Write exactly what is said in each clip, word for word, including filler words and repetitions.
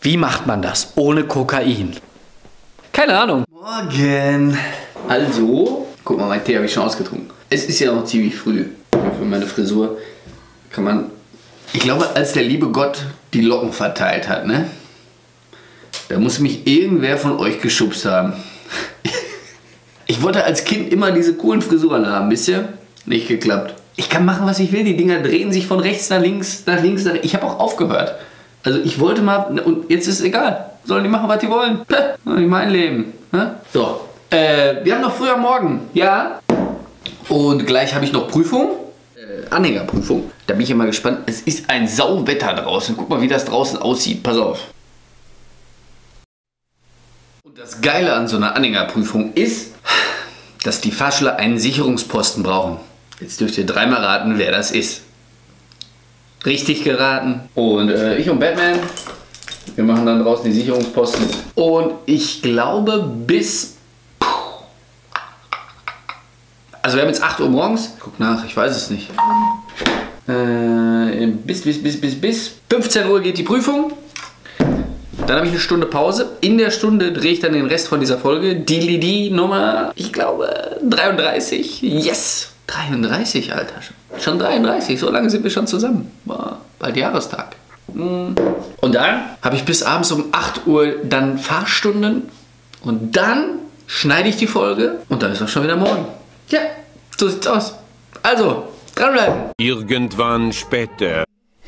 Wie macht man das ohne Kokain? Keine Ahnung. Morgen. Also, guck mal, mein Tee habe ich schon ausgetrunken. Es ist ja noch ziemlich früh. Für meine Frisur kann man... Ich glaube, als der liebe Gott die Locken verteilt hat, ne? Da muss mich irgendwer von euch geschubst haben. Ich wollte als Kind immer diese coolen Frisuren haben, wisst ihr? Nicht geklappt. Ich kann machen, was ich will. Die Dinger drehen sich von rechts nach links, nach links, nach rechts. Ich habe auch aufgehört. Also ich wollte mal, und jetzt ist es egal. Sollen die machen, was die wollen. Nicht mein Leben. So, äh, wir haben noch früh am Morgen. Ja. Und gleich habe ich noch Prüfung. Äh, Anhängerprüfung. Da bin ich ja mal gespannt. Es ist ein Sauwetter draußen. Guck mal, wie das draußen aussieht. Pass auf. Und das Geile an so einer Anhängerprüfung ist, dass die Fahrschüler einen Sicherungsposten brauchen. Jetzt dürft ihr dreimal raten, wer das ist. Richtig geraten. Und äh, ich und Batman, wir machen dann draußen die Sicherungsposten. Und ich glaube bis... Also wir haben jetzt acht Uhr morgens. Guck nach, ich weiß es nicht. Äh, bis, bis, bis, bis, bis fünfzehn Uhr geht die Prüfung. Dann habe ich eine Stunde Pause. In der Stunde drehe ich dann den Rest von dieser Folge. Die, die Nummer, ich glaube, dreiunddreißig. Yes! dreiunddreißig, Alter. Schon dreiunddreißig, so lange sind wir schon zusammen. Boah, bald Jahrestag. Und dann habe ich bis abends um acht Uhr dann Fahrstunden. Und dann schneide ich die Folge. Und dann ist auch schon wieder morgen. Ja, so sieht's aus. Also, dranbleiben. Irgendwann später.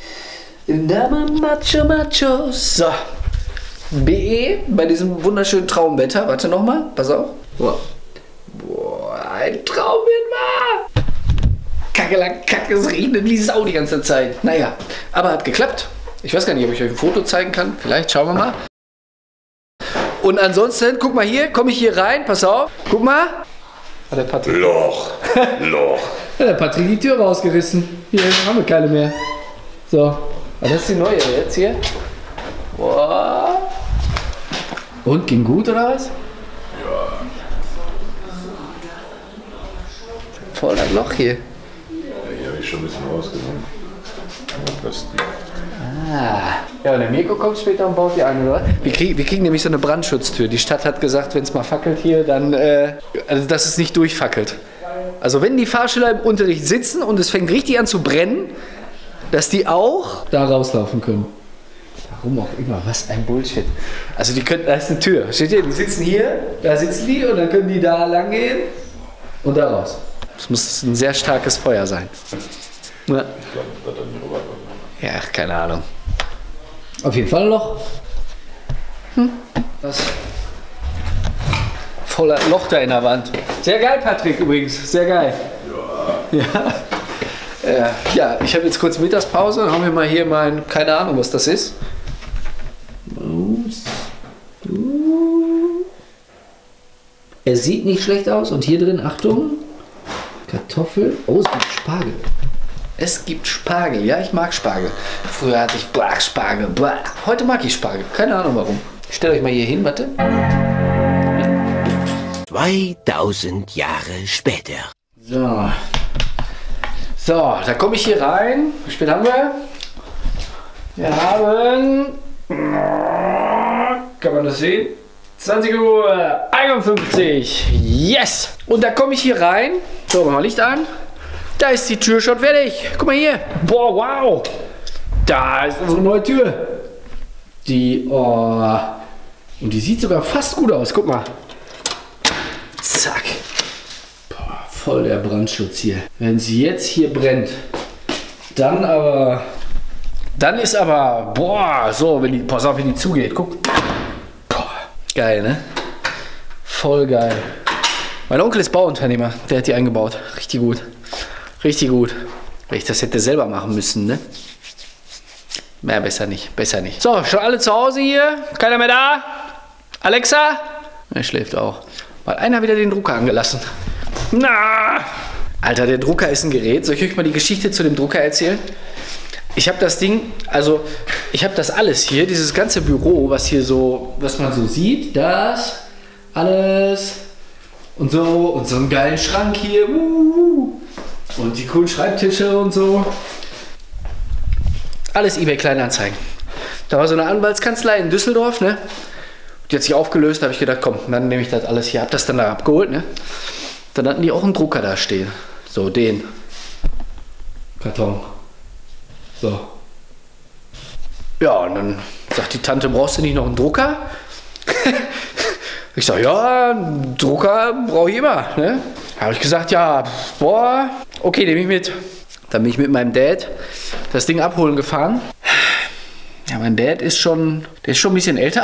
Macho, Macho. So. B E bei diesem wunderschönen Traumwetter. Warte nochmal, pass auf. Boah, Boah ein Traum war. Kacke, Kacke, es regnet wie Sau die ganze Zeit. Naja, aber hat geklappt. Ich weiß gar nicht, ob ich euch ein Foto zeigen kann. Vielleicht, schauen wir mal. Und ansonsten, guck mal hier, komme ich hier rein, pass auf. Guck mal. Hat der Patrick. Loch, Loch. Hat der Patrick die Tür rausgerissen. Hier haben wir keine mehr. So, das ist die neue jetzt hier. Boah. Und, ging gut oder was? Ja. Voll das Loch hier. Ja, hier habe ich schon ein bisschen rausgenommen. Plastik. Ah. Ja, und der Mirko kommt später und baut die an, oder? Wir kriegen, wir kriegen nämlich so eine Brandschutztür. Die Stadt hat gesagt, wenn es mal fackelt hier, dann, äh, also dass es nicht durchfackelt. Also wenn die Fahrschüler im Unterricht sitzen und es fängt richtig an zu brennen, dass die auch da rauslaufen können. Warum auch immer, was ein Bullshit. Also die können, da ist eine Tür, steht hier, die sitzen hier, da sitzen die und dann können die da lang gehen und da raus. Das muss ein sehr starkes Feuer sein. Ja, ja keine Ahnung. Auf jeden Fall ein Loch. Hm. Was? Voller Loch da in der Wand. Sehr geil, Patrick, übrigens. Sehr geil. Ja. Ja, äh, ja ich habe jetzt kurz Mittagspause. Dann haben wir mal hier mein, keine Ahnung, was das ist. Er sieht nicht schlecht aus. Und hier drin, Achtung, Kartoffel. Oh, es gibt Spargel. Es gibt Spargel. Ja, ich mag Spargel. Früher hatte ich Blach, Spargel. Blach. Heute mag ich Spargel. Keine Ahnung warum. Stellt euch mal hier hin, warte. zweitausend Jahre später. So. So, da komme ich hier rein. Wie spät haben wir? Wir haben... Kann man das sehen? zwanzig Uhr einundfünfzig. Yes! Und da komme ich hier rein. So, machen wir Licht an. Da ist die Tür schon fertig. Guck mal hier. Boah, wow. Da ist unsere neue Tür. Die, oh. Und die sieht sogar fast gut aus. Guck mal. Zack. Boah, voll der Brandschutz hier. Wenn sie jetzt hier brennt, dann aber... Dann ist aber... Boah, so, wenn die... Pass auf, wenn die zugeht. Guck. Boah, geil, ne? Voll geil. Mein Onkel ist Bauunternehmer. Der hat die eingebaut. Richtig gut. Richtig gut. Wenn ich das hätte selber machen müssen, ne? Mehr besser nicht. Besser nicht. So, schon alle zu Hause hier? Keiner mehr da? Alexa? Er schläft auch. Weil einer wieder den Drucker angelassen. Na! Alter, der Drucker ist ein Gerät. Soll ich euch mal die Geschichte zu dem Drucker erzählen? Ich habe das Ding, also ich habe das alles hier, dieses ganze Büro, was hier so, was man so sieht, das, alles und so und so einen geilen Schrank hier uh, und die coolen Schreibtische und so. Alles eBay Kleinanzeigen. Da war so eine Anwaltskanzlei in Düsseldorf, ne? Die hat sich aufgelöst, da habe ich gedacht, komm, dann nehme ich das alles hier, hab das dann da abgeholt, ne? Dann hatten die auch einen Drucker da stehen. So, den Karton. So. Ja, und dann sagt die Tante, brauchst du nicht noch einen Drucker? Ich sage, ja, einen Drucker brauche ich immer. Ne? Da habe ich gesagt, ja, boah, okay, nehme ich mit. Dann bin ich mit meinem Dad das Ding abholen gefahren. Ja, mein Dad ist schon, der ist schon ein bisschen älter.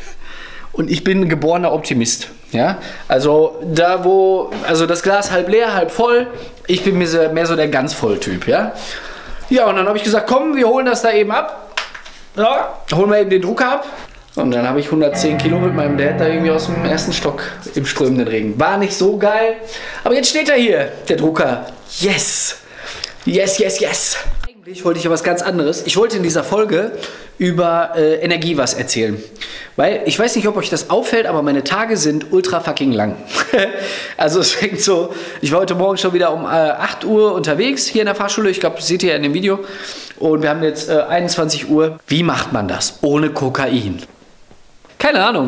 Und ich bin ein geborener Optimist. Ja? Also da wo, also das Glas halb leer, halb voll. Ich bin mehr so, mehr so der ganz voll Typ. Ja, ja, und dann habe ich gesagt, komm, wir holen das da eben ab. Ja, holen wir eben den Drucker ab. Und dann habe ich hundertzehn Kilo mit meinem Dad da irgendwie aus dem ersten Stock im strömenden Regen. War nicht so geil. Aber jetzt steht er hier, der Drucker. Yes! Yes, yes, yes! Eigentlich wollte ich ja was ganz anderes. Ich wollte in dieser Folge über äh, Energie was erzählen. Weil, ich weiß nicht, ob euch das auffällt, aber meine Tage sind ultra fucking lang. Also es fängt so, ich war heute Morgen schon wieder um äh, acht Uhr unterwegs hier in der Fahrschule. Ich glaube, das seht ihr ja in dem Video. Und wir haben jetzt äh, einundzwanzig Uhr. Wie macht man das ohne Kokain? Keine Ahnung.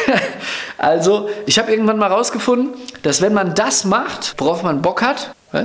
Also, ich habe irgendwann mal rausgefunden, dass wenn man das macht, worauf man Bock hat. Hä?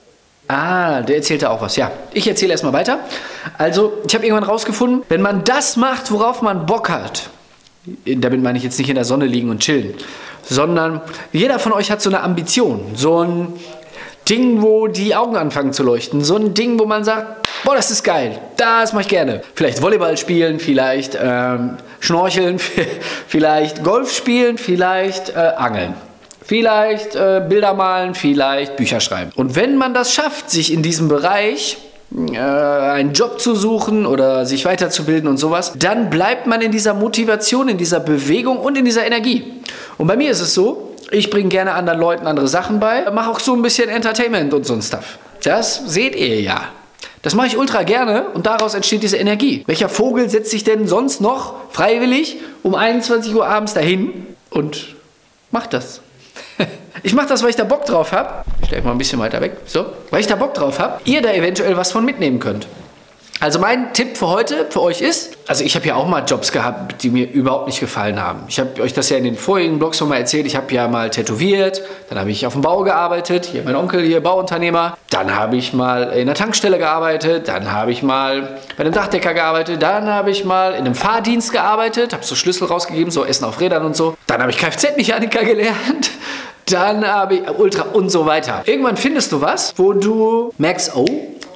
Ah, der erzählte auch was. Ja, ich erzähle erstmal weiter. Also, ich habe irgendwann rausgefunden, wenn man das macht, worauf man Bock hat. Damit meine ich jetzt nicht in der Sonne liegen und chillen. Sondern jeder von euch hat so eine Ambition. So ein Ding, wo die Augen anfangen zu leuchten. So ein Ding, wo man sagt, boah, das ist geil, das mache ich gerne. Vielleicht Volleyball spielen, vielleicht ähm, Schnorcheln, vielleicht Golf spielen, vielleicht äh, Angeln. Vielleicht äh, Bilder malen, vielleicht Bücher schreiben. Und wenn man das schafft, sich in diesem Bereich äh, einen Job zu suchen oder sich weiterzubilden und sowas, dann bleibt man in dieser Motivation, in dieser Bewegung und in dieser Energie. Und bei mir ist es so, ich bringe gerne anderen Leuten andere Sachen bei, mache auch so ein bisschen Entertainment und so ein Stuff. Das seht ihr ja. Das mache ich ultra gerne und daraus entsteht diese Energie. Welcher Vogel setzt sich denn sonst noch freiwillig um einundzwanzig Uhr abends dahin und macht das? Ich mache das, weil ich da Bock drauf habe. Ich stelle mal ein bisschen weiter weg. So. Weil ich da Bock drauf habe, ihr da eventuell was von mitnehmen könnt. Also mein Tipp für heute, für euch ist, also ich habe ja auch mal Jobs gehabt, die mir überhaupt nicht gefallen haben. Ich habe euch das ja in den vorigen Blogs schon mal erzählt. Ich habe ja mal tätowiert, dann habe ich auf dem Bau gearbeitet. Hier mein Onkel, hier Bauunternehmer. Dann habe ich mal in der Tankstelle gearbeitet. Dann habe ich mal bei einem Dachdecker gearbeitet. Dann habe ich mal in einem Fahrdienst gearbeitet. Habe so Schlüssel rausgegeben, so Essen auf Rädern und so. Dann habe ich Kfz-Mechaniker gelernt. Dann habe ich Ultra und so weiter. Irgendwann findest du was, wo du merkst, oh,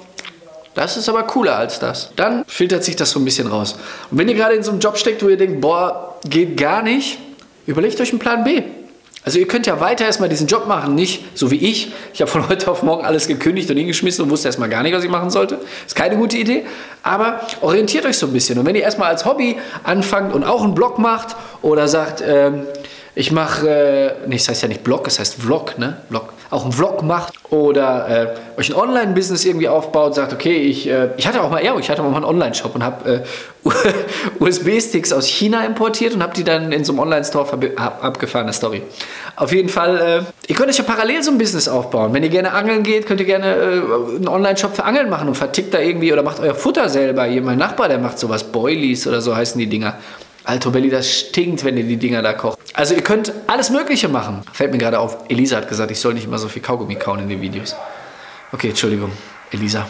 das ist aber cooler als das. Dann filtert sich das so ein bisschen raus. Und wenn ihr gerade in so einem Job steckt, wo ihr denkt, boah, geht gar nicht, überlegt euch einen Plan B. Also ihr könnt ja weiter erstmal diesen Job machen, nicht so wie ich. Ich habe von heute auf morgen alles gekündigt und hingeschmissen und wusste erstmal gar nicht, was ich machen sollte. Ist keine gute Idee. Aber orientiert euch so ein bisschen. Und wenn ihr erstmal als Hobby anfangt und auch einen Blog macht oder sagt, ähm, ich mache, äh, nee, das heißt ja nicht Blog, das heißt Vlog, ne? Vlog. Auch einen Vlog macht oder äh, euch ein Online-Business irgendwie aufbaut, sagt, okay, ich, äh, ich hatte auch mal, ja, ich hatte auch mal einen Online-Shop und habe äh, U S B-Sticks aus China importiert und habe die dann in so einem Online-Store ab, abgefahren, eine Story. Auf jeden Fall, äh, ihr könnt euch ja parallel so ein Business aufbauen. Wenn ihr gerne angeln geht, könnt ihr gerne äh, einen Online-Shop für Angeln machen und vertickt da irgendwie oder macht euer Futter selber. Hier, mein Nachbar, der macht sowas, Boilies oder so heißen die Dinger. Alto Belli, das stinkt, wenn ihr die Dinger da kocht. Also ihr könnt alles Mögliche machen. Fällt mir gerade auf, Elisa hat gesagt, ich soll nicht immer so viel Kaugummi kauen in den Videos. Okay, Entschuldigung, Elisa.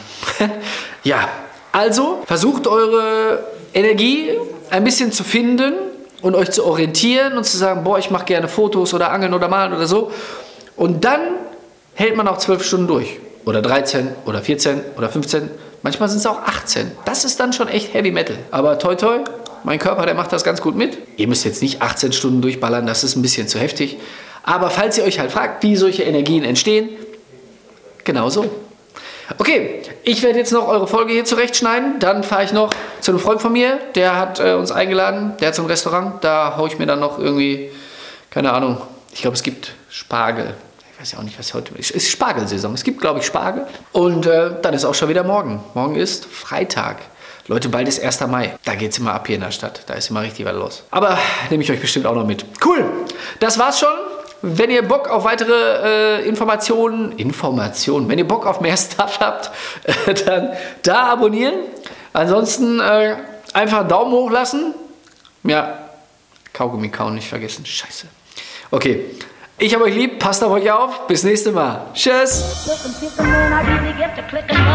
Ja, also versucht eure Energie ein bisschen zu finden und euch zu orientieren und zu sagen, boah, ich mache gerne Fotos oder Angeln oder Malen oder so. Und dann hält man auch zwölf Stunden durch. Oder dreizehn oder vierzehn oder fünfzehn. Manchmal sind es auch achtzehn. Das ist dann schon echt Heavy Metal. Aber toi toi. Mein Körper, der macht das ganz gut mit. Ihr müsst jetzt nicht achtzehn Stunden durchballern, das ist ein bisschen zu heftig. Aber falls ihr euch halt fragt, wie solche Energien entstehen, genau so. Okay, ich werde jetzt noch eure Folge hier zurechtschneiden. Dann fahre ich noch zu einem Freund von mir, der hat äh, uns eingeladen. Der hat so ein Restaurant, da haue ich mir dann noch irgendwie, keine Ahnung, ich glaube es gibt Spargel. Ich weiß ja auch nicht, was heute ist. Es ist Spargelsaison, es gibt glaube ich Spargel. Und äh, dann ist auch schon wieder morgen. Morgen ist Freitag. Leute, bald ist erster Mai. Da geht es immer ab hier in der Stadt. Da ist immer richtig was los. Aber nehme ich euch bestimmt auch noch mit. Cool. Das war's schon. Wenn ihr Bock auf weitere äh, Informationen, Informationen, wenn ihr Bock auf mehr Stuff habt, äh, dann da abonnieren. Ansonsten äh, Einfach einen Daumen hoch lassen. Ja, Kaugummi kauen nicht vergessen. Scheiße. Okay, ich habe euch lieb. Passt auf euch auf. Bis nächste Mal. Tschüss.